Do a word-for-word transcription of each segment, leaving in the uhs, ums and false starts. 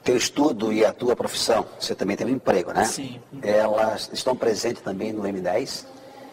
teu estudo e a tua profissão, você também tem um emprego, né? Sim. Elas estão presentes também no M dez?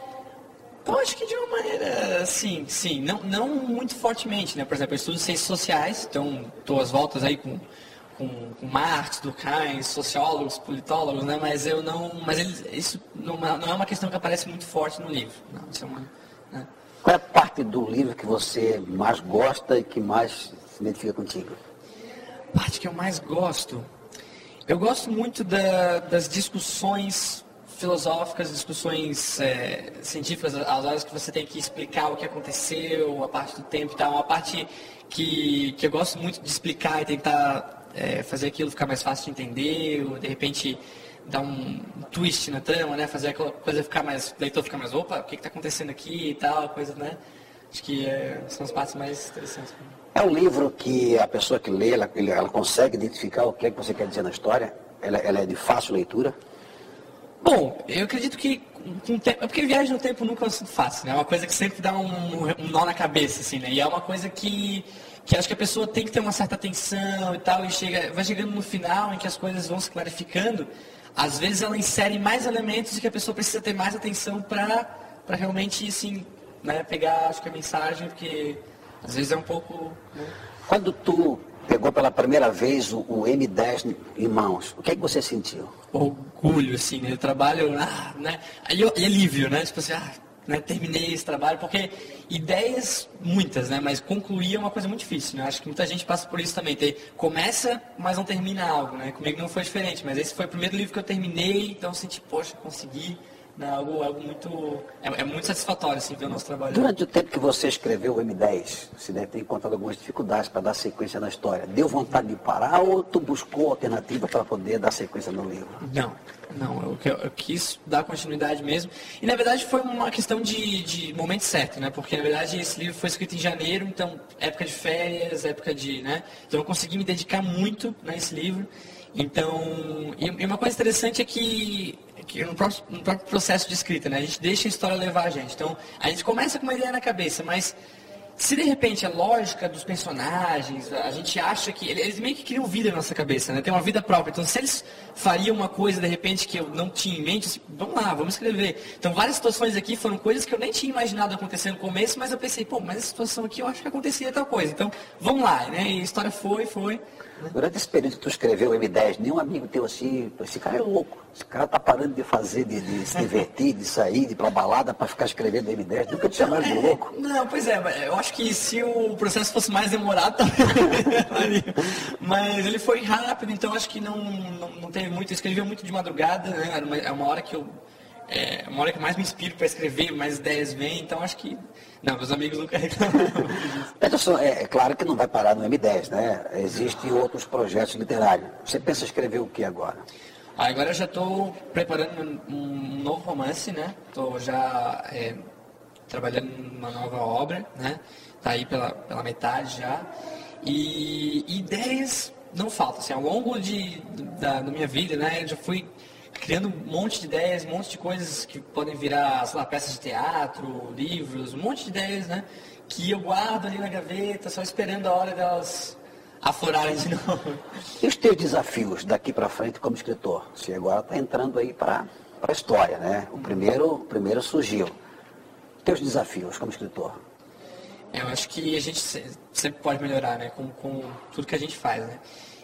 Eu acho que de uma maneira, sim, sim, não, não muito fortemente, né? Por exemplo, eu estudo ciências sociais, então estou às voltas aí com, com, com Marx, Durkheim, sociólogos, politólogos, né? Mas eu não, mas eles, isso não, não é uma questão que aparece muito forte no livro, não, isso é uma, né? Qual é a parte do livro que você mais gosta e que mais se identifica contigo? A parte que eu mais gosto, eu gosto muito da, das discussões filosóficas, discussões é, científicas, as horas que você tem que explicar o que aconteceu, a parte do tempo e tal, uma parte que, que eu gosto muito de explicar e tentar é, fazer aquilo ficar mais fácil de entender, ou de repente dar um twist na trama, né? Fazer aquela coisa ficar mais, o leitor ficar mais, opa, o que está acontecendo aqui e tal, coisa, né? Acho que é, são as partes mais interessantes. É um livro que a pessoa que lê, ela, ela consegue identificar o que é que você quer dizer na história? Ela, ela é de fácil leitura? Bom, eu acredito que com o tempo, é porque viagem no tempo nunca é um assunto fácil, né? É uma coisa que sempre dá um, um nó na cabeça, assim, né? E é uma coisa que, que acho que a pessoa tem que ter uma certa atenção e tal, e chega, vai chegando no final em que as coisas vão se clarificando, às vezes ela insere mais elementos e que a pessoa precisa ter mais atenção para para realmente, assim, né, pegar, acho que a mensagem, porque às vezes é um pouco... Né? Quando tu pegou pela primeira vez o, o M dez em mãos, o que é que você sentiu? Orgulho, assim, né? Eu trabalho, ah, né? E, e alívio, né? Tipo assim, ah, né? Terminei esse trabalho, porque ideias, muitas, né? Mas concluir é uma coisa muito difícil, né? Acho que muita gente passa por isso também. Ter, começa, mas não termina algo, né? Comigo não foi diferente, mas esse foi o primeiro livro que eu terminei, então eu senti, poxa, consegui. Né? Algo, algo muito... É, é muito satisfatório, assim, ver o nosso trabalho. Durante o tempo que você escreveu o M dez, você deve ter encontrado algumas dificuldades para dar sequência na história. Deu vontade de parar ou tu buscou alternativa para poder dar sequência no livro? Não, não. Eu, eu quis dar continuidade mesmo. E, na verdade, foi uma questão de, de momento certo, né? Porque, na verdade, esse livro foi escrito em janeiro, então, época de férias, época de... né? Então, eu consegui me dedicar muito nesse livro. Então, e uma coisa interessante é que, que no, próprio, no próprio processo de escrita, né, a gente deixa a história levar a gente. Então, a gente começa com uma ideia na cabeça, mas se de repente a lógica dos personagens, a gente acha que... Eles meio que criam vida na nossa cabeça, né? Tem uma vida própria. Então, se eles fariam uma coisa, de repente, que eu não tinha em mente, assim, vamos lá, vamos escrever. Então, várias situações aqui foram coisas que eu nem tinha imaginado acontecer no começo, mas eu pensei, pô, mas essa situação aqui eu acho que acontecia tal coisa. Então, vamos lá, né? E a história foi, foi... Durante esse período que tu escreveu o M dez, nenhum amigo teu assim, esse cara é louco, esse cara tá parando de fazer, de, de se divertir, de sair, de ir pra balada para ficar escrevendo M dez, nunca te chamaram de louco? Não, pois é, eu acho que se o processo fosse mais demorado, também. Mas ele foi rápido, então acho que não, não, não teve muito, eu escrevia muito de madrugada, né? É uma hora que eu... É uma hora que mais me inspiro para escrever, mais ideias vêm, então acho que... Não, meus amigos nunca reclamaram disso. Peterson, é, é claro que não vai parar no M dez, né? Existem outros projetos literários. Você pensa escrever o que agora? Ah, agora eu já estou preparando um novo romance, né? Estou já é, trabalhando numa nova obra, né? Está aí pela, pela metade já. E, e ideias não faltam. Assim, ao longo de, da, da minha vida, né? Eu já fui... criando um monte de ideias, um monte de coisas que podem virar, sei lá, peças de teatro, livros, um monte de ideias, né? Que eu guardo ali na gaveta, só esperando a hora delas aflorarem de novo. E os teus desafios daqui para frente como escritor? Você agora está entrando aí para a história, né? O primeiro, o primeiro surgiu. Teus desafios como escritor? Eu acho que a gente sempre pode melhorar, né? Com, com tudo que a gente faz, né?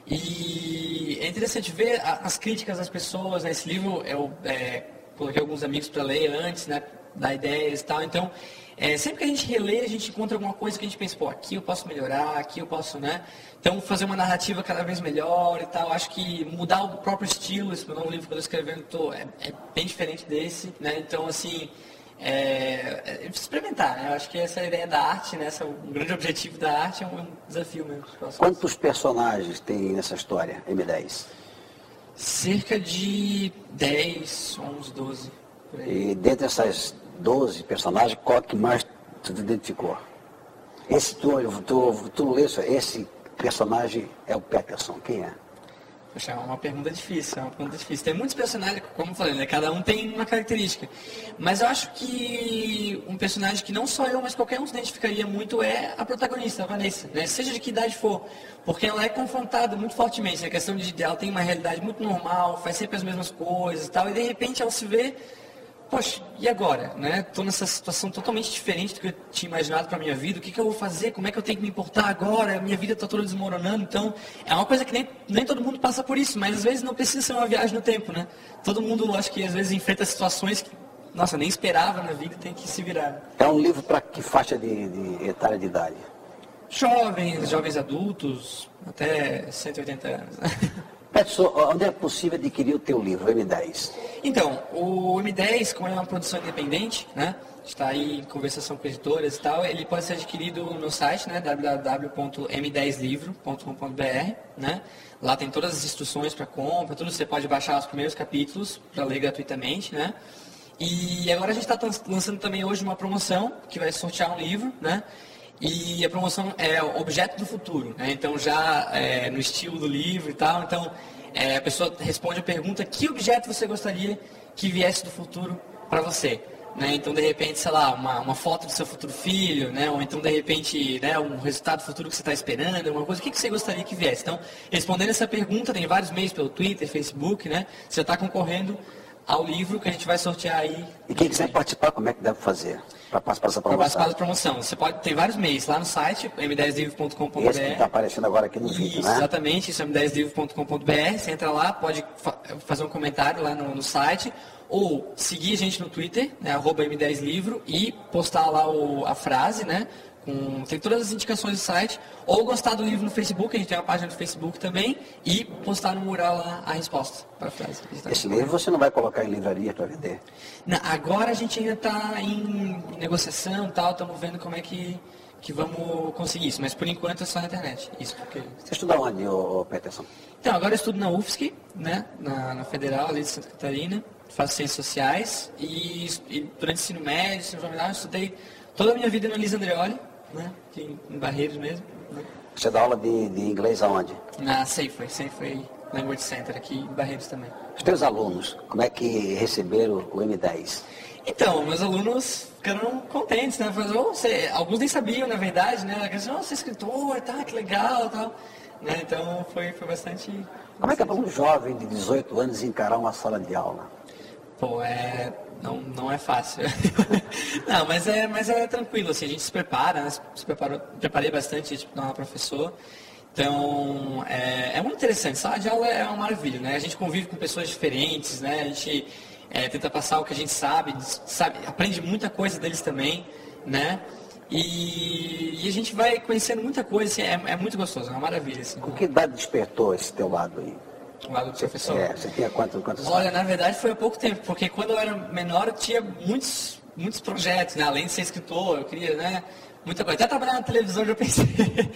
E é interessante ver as críticas das pessoas nesse livro. Eu é, coloquei alguns amigos para ler antes, né, dar ideias e tal. Então, é, sempre que a gente relê, a gente encontra alguma coisa que a gente pensa, pô, aqui eu posso melhorar, aqui eu posso, né? Então, fazer uma narrativa cada vez melhor e tal. Acho que mudar o próprio estilo, esse meu novo livro que eu estou escrevendo, tô, é, é bem diferente desse, né? Então, assim... É, é experimentar, né? Eu acho que essa é a ideia da arte, né? Essa, um grande objetivo da arte é um desafio mesmo. Quantos personagens tem nessa história, M dez? Cerca de dez, onze, doze. Por aí. E dentre essas doze personagens, qual que mais tu te identificou? Esse tu, tu, tu lê, esse personagem é o Peterson, quem é? Poxa, é uma pergunta difícil, é uma pergunta difícil. Tem muitos personagens, como eu falei, né? Cada um tem uma característica. Mas eu acho que um personagem que não só eu, mas qualquer um se identificaria muito é a protagonista, a Vanessa, né? Seja de que idade for. Porque ela é confrontada muito fortemente, né? A questão de ela tem uma realidade muito normal, faz sempre as mesmas coisas e tal, e de repente ela se vê, poxa, e agora? Né? Estou nessa situação totalmente diferente do que eu tinha imaginado para a minha vida. O que, que eu vou fazer? Como é que eu tenho que me importar agora? A minha vida está toda desmoronando. Então, é uma coisa que nem, nem todo mundo passa por isso, mas às vezes não precisa ser uma viagem no tempo, né? Todo mundo, acho que às vezes enfrenta situações que, nossa, nem esperava na vida e tem que se virar. É um livro para que faixa de, de etária de idade? Jovens, jovens adultos, até cento e oitenta anos. Peterson, onde é possível adquirir o teu livro, o M dez? Então, o M dez, como é uma produção independente, né, está aí em conversação com editoras e tal, ele pode ser adquirido no meu site, né, w w w ponto m dez livro ponto com ponto b r, né, lá tem todas as instruções para compra, tudo, você pode baixar os primeiros capítulos para ler gratuitamente, né, e agora a gente está lançando também hoje uma promoção que vai sortear um livro, né, e a promoção é Objeto do Futuro, né? Então já é, no estilo do livro e tal, então é, a pessoa responde a pergunta: que objeto você gostaria que viesse do futuro para você? Né? Então de repente, sei lá, uma, uma foto do seu futuro filho, né? Ou então de repente, né, um resultado futuro que você está esperando, alguma coisa, o que, que você gostaria que viesse? Então, respondendo essa pergunta, tem vários meios pelo Twitter, Facebook, né? Você está concorrendo ao livro que a gente vai sortear aí. E quem quiser participar, como é que deve fazer para participar dessa promoção? Para participar da promoção. Você pode ter vários meios lá no site, m dez livro ponto com ponto b r. Esse que está aparecendo agora aqui no isso, vídeo, né? Exatamente, isso é m dez livro ponto com ponto b r. Você entra lá, pode fa fazer um comentário lá no, no site, ou seguir a gente no Twitter, né, arroba m dez livro, e postar lá o, a frase, né? Com, tem todas as indicações do site, ou gostar do livro no Facebook, a gente tem uma página do Facebook também, e postar no mural lá a resposta para a frase. Esse livro você não vai colocar em livraria para vender? Não, agora a gente ainda está em negociação e tal, estamos vendo como é que, que vamos conseguir isso, mas por enquanto é só na internet. Isso porque... Você estuda onde, ô, ô Peterson? Então, agora eu estudo na U F S C, né, na, na Federal ali de Santa Catarina, faço Ciências Sociais, e, e durante o ensino médio, ensino fundamental, eu estudei toda a minha vida no Elisa Andreoli, né, aqui em Barreiros mesmo. Né. Você dá aula de, de inglês aonde? Na Safeway, Safeway Language Center, aqui em Barreiros também. Os teus alunos, como é que receberam o M dez? Então, meus alunos ficaram contentes, né? Falaram, oh, você... Alguns nem sabiam, na verdade, né? Eles falaram, oh, você é escritor, tá, que legal, tal. Né? Então, foi, foi bastante... Como é que é para um jovem de dezoito anos encarar uma sala de aula? Pô, é... Não, não é fácil. Não, mas é, mas é tranquilo, assim, a gente se prepara, né? Se preparou, preparei bastante, tipo, não professor. Então, é, é muito interessante. Sala de aula é uma maravilha, né? A gente convive com pessoas diferentes, né? A gente é, tenta passar o que a gente sabe, sabe, aprende muita coisa deles também, né? E, e a gente vai conhecendo muita coisa, assim, é, é muito gostoso, é uma maravilha. Assim. Com que idade despertou esse teu lado aí? O lado do professor? É, você tinha quantos, quantos Olha, na verdade foi há pouco tempo, porque quando eu era menor eu tinha muitos, muitos projetos, né? Além de ser escritor, eu queria, né? Muita coisa. Até trabalhar na televisão eu já pensei.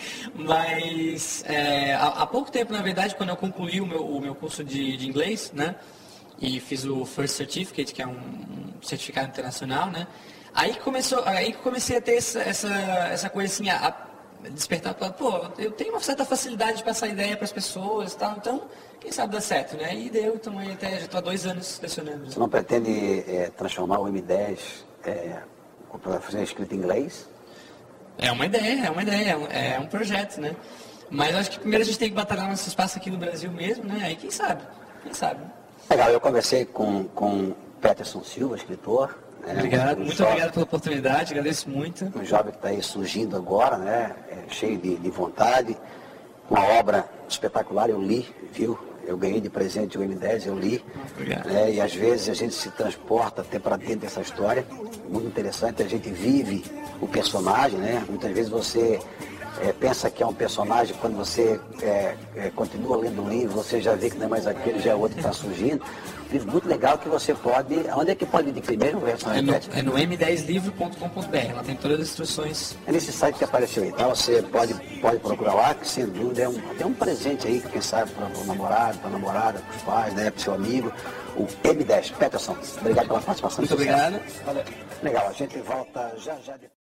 Mas é, há, há pouco tempo, na verdade, quando eu concluí o meu, o meu curso de, de inglês, né? E fiz o First Certificate, que é um, um certificado internacional, né? Aí começou, aí comecei a ter essa, essa, essa coisa assim, a, a despertar para, pô, eu tenho uma certa facilidade de passar ideia para as pessoas e tal, então, quem sabe dá certo, né? E deu, então aí até já estou há dois anos lecionando. Você não pretende é, transformar o M dez é, para fazer escrita em inglês? É uma ideia, é uma ideia, é um projeto, né? Mas acho que primeiro a gente tem que batalhar nosso espaço aqui no Brasil mesmo, né? Aí quem sabe, quem sabe. Legal, eu conversei com, com Peterson Silva, escritor. Né? Obrigado, um muito jovem, obrigado pela oportunidade, agradeço muito. Um jovem que está aí surgindo agora, né? É, cheio de, de vontade, uma obra espetacular, eu li, viu? Eu ganhei de presente o M dez, eu li. Obrigado. Né? E às vezes a gente se transporta até para dentro dessa história, muito interessante, a gente vive o personagem, né? Muitas vezes você é, pensa que é um personagem, quando você é, é, continua lendo o livro, você já vê que não é mais aquele, já é outro que está surgindo. Um livro muito legal que você pode... Onde é que pode ir de primeiro? É no, é no m dez livro ponto com ponto b r, lá tem todas as instruções. É nesse site que apareceu aí, tá? Você pode, pode procurar lá, que sem dúvida é um, é um presente aí, quem sabe, para o namorado, para a namorada, para os pais, né? Para o seu amigo. O M dez. Peterson, obrigado pela participação. Muito obrigado. Legal, a gente volta já já depois.